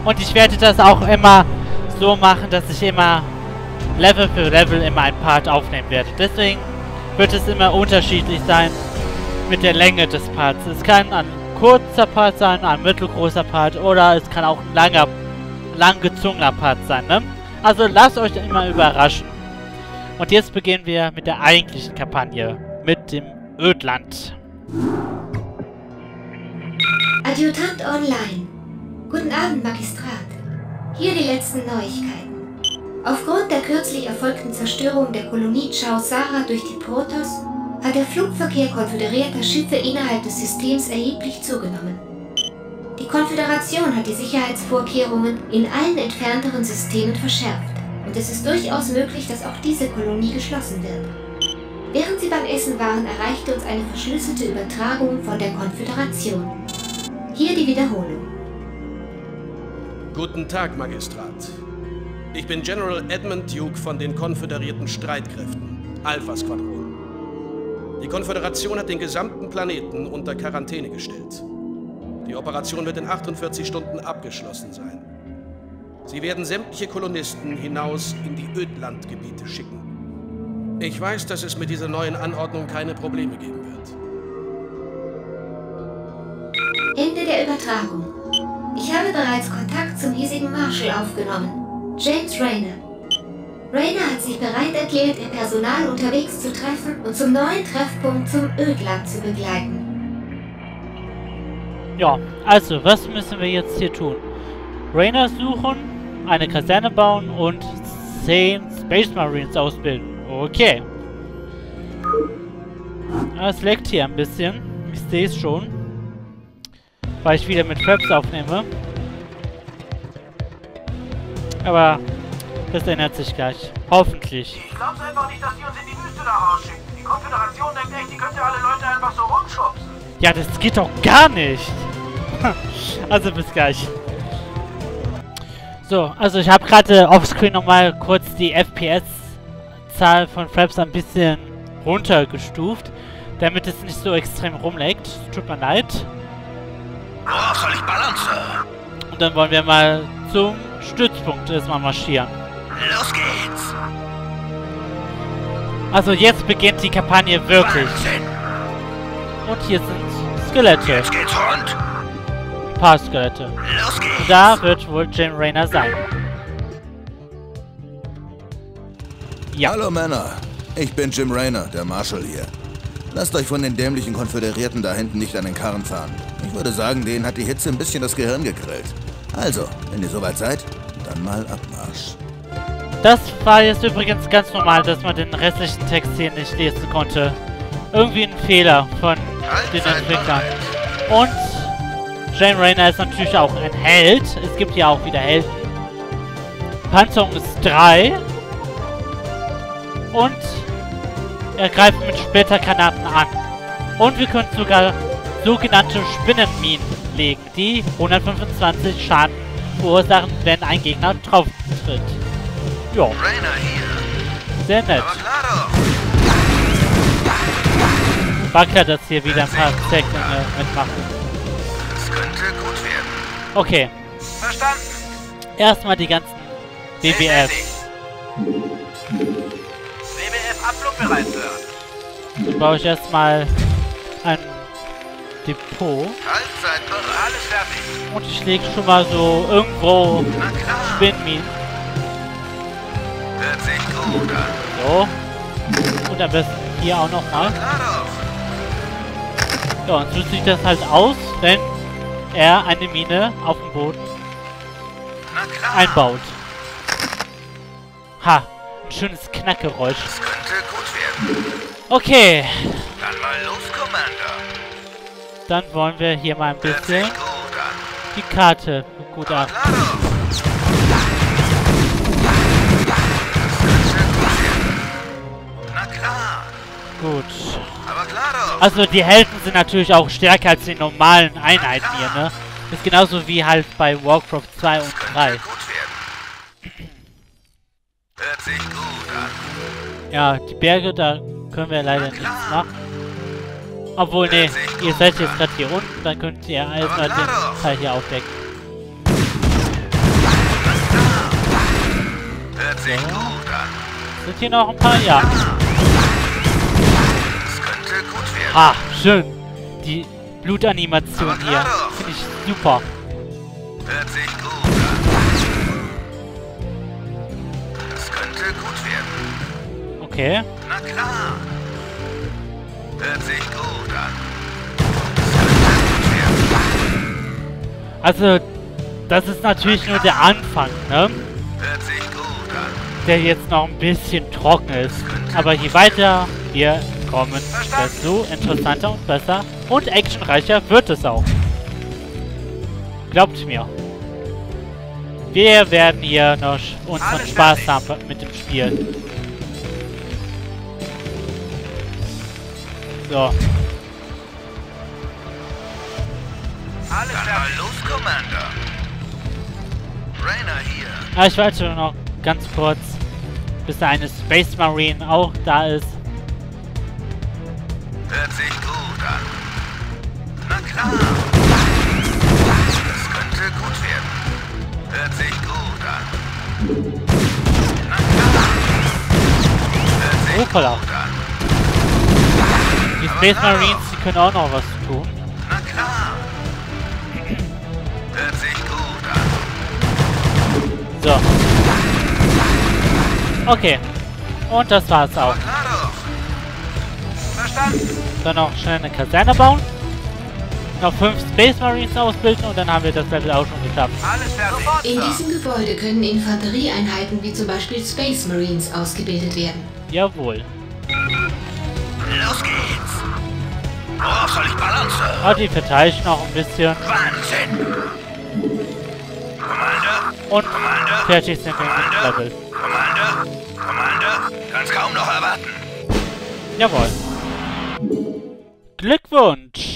Und ich werde das auch immer so machen, dass ich immer Level für Level immer ein Part aufnehmen werde. Deswegen wird es immer unterschiedlich sein mit der Länge des Parts. Es kann ein kurzer Part sein, ein mittelgroßer Part oder es kann auch ein langgezogener Part sein, ne? Also lasst euch immer überraschen. Und jetzt beginnen wir mit der eigentlichen Kampagne, mit dem Ödland. Adjutant online. Guten Abend, Magistrat. Hier die letzten Neuigkeiten. Aufgrund der kürzlich erfolgten Zerstörung der Kolonie Chao-Sara durch die Protoss hat der Flugverkehr konföderierter Schiffe innerhalb des Systems erheblich zugenommen. Die Konföderation hat die Sicherheitsvorkehrungen in allen entfernteren Systemen verschärft und es ist durchaus möglich, dass auch diese Kolonie geschlossen wird. Während Sie beim Essen waren, erreichte uns eine verschlüsselte Übertragung von der Konföderation. Hier die Wiederholung. Guten Tag, Magistrat. Ich bin General Edmund Duke von den konföderierten Streitkräften, Alpha-Squadron. Die Konföderation hat den gesamten Planeten unter Quarantäne gestellt. Die Operation wird in 48 Stunden abgeschlossen sein. Sie werden sämtliche Kolonisten hinaus in die Ödlandgebiete schicken. Ich weiß, dass es mit dieser neuen Anordnung keine Probleme geben wird. Ende der Übertragung. Ich habe bereits Kontakt zum hiesigen Marshal aufgenommen. James Rayner. Rayner hat sich bereit erklärt, ihr Personal unterwegs zu treffen und zum neuen Treffpunkt zum Ödland zu begleiten. Ja, also, was müssen wir jetzt hier tun? Rayner suchen, eine Kaserne bauen und 10 Space Marines ausbilden. Okay. Es leckt hier ein bisschen. Ich sehe es schon. Weil ich wieder mit Traps aufnehme. Aber das ändert sich gleich. Hoffentlich. Ich glaub's einfach nicht, dass die uns in die Wüste da rausschicken. Die Konföderation denkt echt, die könnte alle Leute einfach so rumschubsen. Ja, das geht doch gar nicht. Also bis gleich. So, also ich habe gerade offscreen nochmal kurz die FPS-Zahl von Fraps ein bisschen runtergestuft, damit es nicht so extrem rumleckt. Tut mir leid. Oh, soll ich ballern, Sir? Und dann wollen wir mal zum Stützpunkt erstmal marschieren. Los geht's. Also jetzt beginnt die Kampagne wirklich. Wahnsinn. Und hier sind Skelette. Jetzt geht's rund. Ein paar Skelette. Los geht's. Und da wird wohl Jim Rayner sein. Ja. Hallo Männer, ich bin Jim Rayner, der Marshal hier. Lasst euch von den dämlichen Konföderierten da hinten nicht an den Karren fahren. Ich würde sagen, denen hat die Hitze ein bisschen das Gehirn gegrillt. Also, wenn ihr soweit seid, dann mal Abmarsch. Das war jetzt übrigens ganz normal, dass man den restlichen Text hier nicht lesen konnte. Irgendwie ein Fehler von den Entwicklern. Und Jim Rayner ist natürlich auch ein Held. Es gibt ja auch wieder Helden. Panzerung ist 3. Und er greift mit Splittergranaten an. Und wir können sogar sogenannte Spinnenminen legen, die 125 Schaden verursachen, wenn ein Gegner drauf tritt. Jo. Rayner hier. Sehr nett. Aber klar doch. War klar, dass hier wieder ein paar Techniker mitmachen. Das könnte gut werden. Okay. Verstanden. Erstmal die ganzen BBF. BBF abflugbereit, Sir. Dann baue ich erstmal ein Depot. Halbzeit bereit. Alles fertig. Und ich lege schon mal so irgendwo Na klar. Spinnminen. Hört sich gut an. So. Und am besten hier auch nochmal. Klar doch. Ja, und so sieht das halt aus, wenn er eine Mine auf dem Boden Na klar. einbaut. Ha, ein schönes Knackgeräusch. Das könnte gut werden. Okay, Dann mal los, Commander. dann wollen wir hier mal ein Hört bisschen sich gut an. die Karte gut Aber ab. klar doch. Das könnte gut werden. Na klar. Gut. Aber klar doch. Also die Helden sind natürlich auch stärker als die normalen Einheiten hier, ne? Ist genauso wie halt bei Warcraft 2 und 3. Könnte gut werden. Hört sich gut an. Ja, die Berge, da können wir leider nichts machen. Obwohl, ne, ihr seid jetzt gerade hier unten, dann könnt ihr erstmal den Teil hier aufdecken. sich gut an. Sind hier noch ein paar? Ja. Das könnte gut werden. Ah, schön. Die Blutanimation Aber hier. klar doch. Finde ich super. Hört sich gut an. Das könnte gut werden. Okay. Na klar. Hört sich gut an. Also, das ist natürlich nur der Anfang, ne? Hört sich gut an. Der jetzt noch ein bisschen trocken ist. Aber je weiter wir kommen, desto interessanter und besser und actionreicher wird es auch. Glaubt mir. Wir werden hier noch unseren Spaß haben mit dem Spiel. So. Dann mal los, Commander. Rainer hier. Aber ich warte noch ganz kurz, bis der eine Space Marine auch da ist. Hört sich gut an. Na klar. Das könnte gut werden. Hört sich gut an. Na klar. Hört sich Hoppala. gut an. Die Space Marines, die können auch noch was tun. Na klar. Hört sich gut an. So. Okay. Und das war's auch. Klar doch. Verstanden. Dann noch schnell eine Kaserne bauen. Noch 5 Space Marines ausbilden und dann haben wir das Level auch schon geschafft. Alles fertig. In diesem Gebäude können Infanterieeinheiten wie zum Beispiel Space Marines ausgebildet werden. Jawohl. Los geht's. Worauf soll ich ballern, Sir? Aber die verteidigen noch ein bisschen. Wahnsinn. Commander. Und Commander. fertig sind wir mit dem Level. Commander. Commander. Kann's kaum noch erwarten. Jawohl. Glückwunsch!